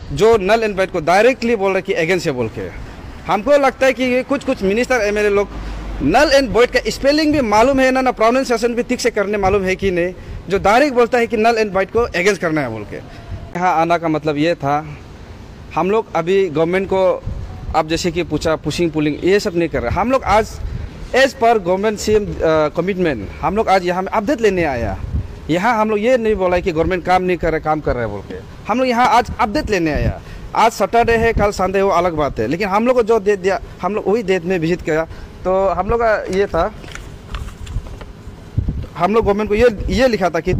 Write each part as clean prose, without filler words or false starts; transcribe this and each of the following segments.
जो null and void को directly बोल रहे कि अगेंस्ट है बोल के। हमको लगता है कि ये कुछ मिनिस्टर एमएलए लोग नल एंड वाइट का स्पेलिंग भी मालूम है ना प्रोनाउंसिएशन भी ठीक से करने मालूम है कि नहीं, जो डायरेक्ट बोलता है कि नल एंड वाइट को अगेंस्ट करना है बोल के। यहाँ आना का मतलब ये था, हम लोग अभी गवर्नमेंट को आप जैसे कि पूछा पुशिंग पुलिंग ये सब नहीं कर रहे। हम लोग आज as per government CM commitment हम लोग आज यहाँ में अपडेट लेने आया। यहाँ हम लोग ये नहीं बोला है कि गवर्नमेंट काम नहीं कर रहे, काम कर रहे हैं बोल के। हम लोग यहाँ आज अपडेट लेने आया। आज सैटरडे है, कल संडे वो अलग बात है, लेकिन हम लोग को जो डेट दिया हम लोग वही डेट में विजिट किया। तो हम लोग का ये था, हम लोग गवर्नमेंट को ये लिखा था कि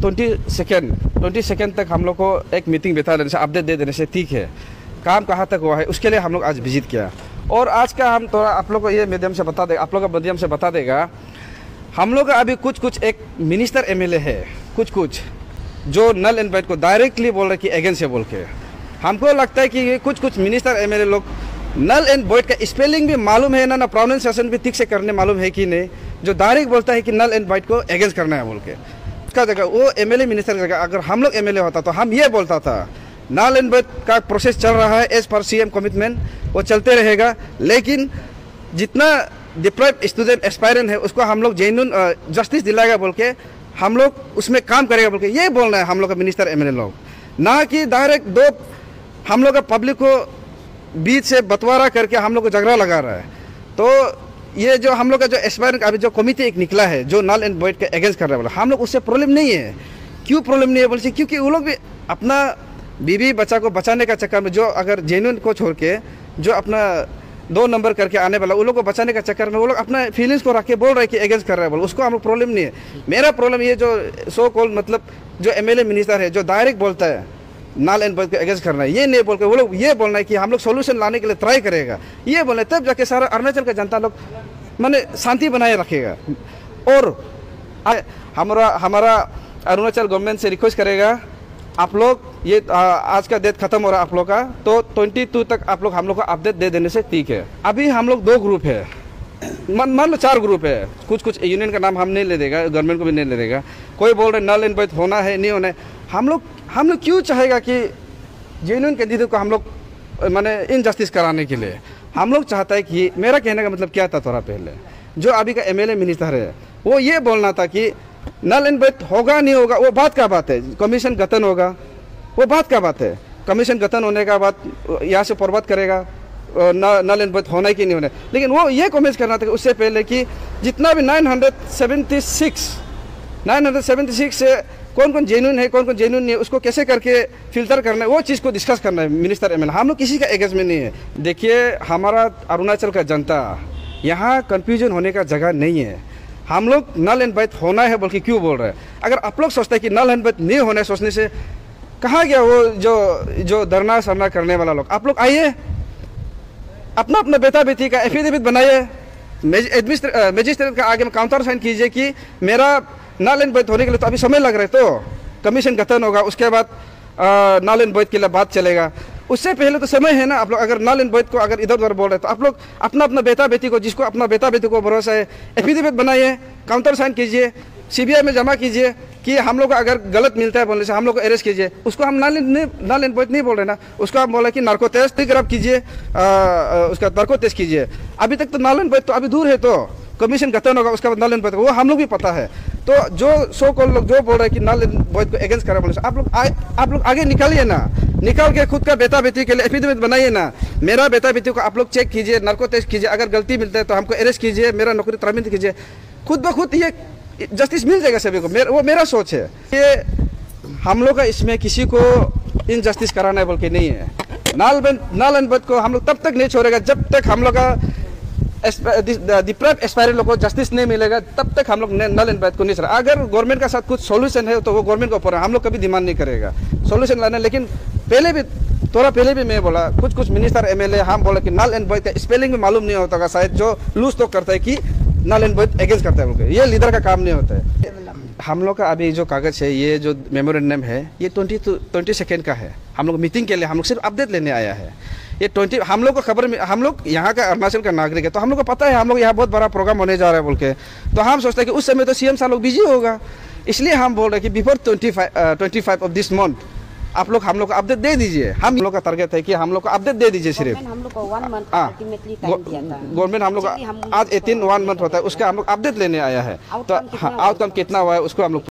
22 तक हम लोग को एक मीटिंग बिठा देने से, अपडेट दे देने से ठीक है। काम कहाँ तक हुआ है उसके लिए हम लोग आज विजिट किया। और आज का हम थोड़ा आप लोग को ये मीडियम से बता देगा, आप लोग का माध्यम से बता देगा, हम लोग का अभी कुछ एक मिनिस्टर एमएलए है कुछ जो नल एंड वाइट को डायरेक्टली बोल रहे कि अगेंस्ट है बोल के। हमको लगता है कि ये कुछ मिनिस्टर एमएलए लोग नल एंड वाइट का स्पेलिंग भी मालूम है ना प्रोनाउंसिएशन भी ठीक से करने मालूम है कि नहीं, जो डायरेक्ट बोलता है कि नल एंड वाइट को अगेंस्ट करना है बोल के। उसका जगह वो एमएलए मिनिस्टर की जगह अगर हम लोग एमएलए होता तो हम ये बोलता था नल एंड वाइट का प्रोसेस चल रहा है एज पर सीएम कमिटमेंट, वो चलते रहेगा, लेकिन जितना डिप्राइव्ड स्टूडेंट एस्पायरेंट है उसको हम लोग जेन्युइन जस्टिस दिलाएगा बोल के, हम लोग उसमें काम करेगा बोल के ये बोलना है हम लोग का मिनिस्टर एमएलए लोग। ना कि डायरेक्ट दो हम लोग का पब्लिक को बीच से बंटवारा करके हम लोग को झगड़ा लगा रहा है। तो ये जो हम लोग का जो एस्पायरेंट अभी जो कमिटी एक निकला है जो नल एंड वाइट के अगेंस्ट कर रहा है बोला, हम लोग उससे प्रॉब्लम नहीं है। क्यों प्रॉब्लम नहीं है बोल से, क्योंकि वो लोग भी अपना बीवी बच्चा को बचाने का चक्कर में, जो अगर जेन्युइन को छोड़ के जो अपना 2 नंबर करके आने वाला उन लोग को बचाने का चक्कर में वो लोग अपना फीलिंग्स को रख के बोल रहे हैं कि अगेंस्ट कर रहा है बोल, उसको हम लोग प्रॉब्लम नहीं है। मेरा प्रॉब्लम ये जो सो कॉल्ड मतलब जो एमएलए मिनिस्टर है जो डायरेक्ट बोलता है नल एंड वाइट को अगेंस्ट करना है, ये नहीं बोल के वो लोग ये बोलना है कि हम लोग सोल्यूशन लाने के लिए ट्राई करेगा, ये बोलना है, तब जाके सारा अरुणाचल का जनता लोग माने शांति बनाए रखेगा। और हमारा अरुणाचल गवर्नमेंट से रिक्वेस्ट करेगा, आप लोग ये आज का डेट खत्म हो रहा है आप लोग का, तो 22 तक आप लोग हम लोग को अपडेट दे देने से ठीक है। अभी हम लोग 2 ग्रुप है, मान लो 4 ग्रुप है, कुछ यूनियन का नाम हम नहीं ले देगा, गवर्नमेंट को भी नहीं ले देगा। कोई बोल रहे नल एंड वाइट होना है नहीं होना है। हम लोग क्यों चाहेगा कि जेन्युइन कैंडिडेट को हम लोग माने इनजस्टिस कराने के लिए। हम लोग चाहता है कि, मेरा कहने का मतलब क्या था थोड़ा पहले, जो अभी का एमएलए मिनिस्टर है वो ये बोलना था कि नल एंड वाइट होगा नहीं होगा वो बात का बात है, कमीशन गठन होगा वो बात का बात है। कमीशन गठन होने का बाद यहाँ से फॉरवर्ड करेगा नल एंड वाइट होना है कि नहीं होना है। लेकिन वो ये कमेंट करना था उससे पहले कि जितना भी 976 से कौन जेन्युइन है कौन जेन्युइन नहीं है उसको कैसे करके फिल्टर करना है, वो चीज़ को डिस्कस करना है मिनिस्टर एमएलए। हम लोग किसी का एगेंस्ट में नहीं है। देखिए हमारा अरुणाचल का जनता यहाँ कन्फ्यूजन होने का जगह नहीं है। हम लोग नल एंड वाइट होना है बोल के क्यों बोल रहे हैं। अगर आप लोग सोचते हैं कि नल एंड वाइट नहीं होना है, सोचने से कहाँ गया वो जो धरना सरना करने वाला लोग। आप लोग आइए, अपना अपना बेटा बेटी का एफिडेविट बनाइए, मजिस्ट्रेट का आगे में काउंटर साइन कीजिए कि मेरा नल एंड वाइट होने के लिए तो अभी समय लग रहा है, तो कमीशन गठन होगा, उसके बाद नल एंड वाइट के लिए बात चलेगा। उससे पहले तो समय है ना। आप लोग अगर नल एंड वाइट को अगर इधर उधर बोल रहे तो आप लोग अपना अपना बेटा बेटी को, जिसको अपना बेटा बेटी को भरोसा है, एफिडेविट बनाइए, काउंटर साइन कीजिए, सीबीआई में जमा कीजिए कि हम लोग को अगर गलत मिलता है बोलने से हम लोग को अरेस्ट कीजिए। उसको हम नल एंड वाइट नहीं बोल रहे ना, उसको हम बोला कि नार्को टेस्ट टिक कीजिए, उसका नार्को टेस्ट कीजिए। अभी तक तो नल एंड वाइट तो अभी दूर है, तो कमीशन गठन होगा उसका बाद नल एंड वाइट वो हम लोग भी पता है। तो जो सो कॉल लोग जो बोल रहे हैं कि नल एंड वाइट को अगेंस्ट करा बोले, आप लोग आगे निकालिए ना, निकाल के खुद का बेटा बेटी के लिए एफिडेविट बनाइए ना। मेरा बेटा बेटी को आप लोग चेक कीजिए, नार्को टेस्ट कीजिए, अगर गलती मिलता है तो हमको अरेस्ट कीजिए, मेरा नौकरी तरमीम कीजिए, खुद ब खुद ये जस्टिस मिल जाएगा सभी को। वो मेरा सोच है। ये हम लोग का इसमें किसी को इनजस्टिस कराना है बोल के नहीं है। नल एंड वाइट को हम लोग तब तक नहीं छोड़ेगा जब तक हम लोग का डिप्राइव्ड एस्पायरेंट लोग को जस्टिस नहीं मिलेगा, तब तक हम लोग नल एंड वाइट को नहीं छोड़ा। अगर गवर्नमेंट का साथ कुछ सॉल्यूशन है तो वो गवर्नमेंट के ऊपर है, हम लोग कभी डिमांड नहीं करेगा सॉल्यूशन लाना। लेकिन थोड़ा पहले भी मैं बोला, कुछ मिनिस्टर एमएलए हम बोला कि नल एंड वाइट का स्पेलिंग में मालूम नहीं होता का, शायद जो लूज तो करता है कि नल एंड वाइट अगेंस्ट करता है बोलकर, ये लीडर का काम नहीं होता है। हम लोग का अभी जो कागज़ है, ये जो मेमोरेंडम है, ये 22 का है। हम लोग मीटिंग के लिए हम लोग सिर्फ अपडेट लेने आया है। ये हम लोग को खबर में, हम लोग यहाँ का अरुणाचल का नागरिक है, तो हम लोग को पता है हम लोग यहाँ बहुत बड़ा प्रोग्राम होने जा रहा है बोल के। तो हम सोचते हैं कि उस समय तो सीएम साहब लोग बिजी होगा, इसलिए हम बोल रहे हैं कि बिफोर 25 ऑफ दिस मंथ आप लोग हम लोग को अपडेट दे दीजिए। हम लोग का टारगेट है कि हम लोग को अपडेट दे दीजिए सिर्फ। हम लोग को 1 मंथ अल्टीमेटली टाइम दिया था। गवर्नमेंट हम लोग आज 18 1 मंथ होता है, उसका हम लोग अपडेट लेने आया है। तो आउटकम कितना हुआ है उसको हम लोग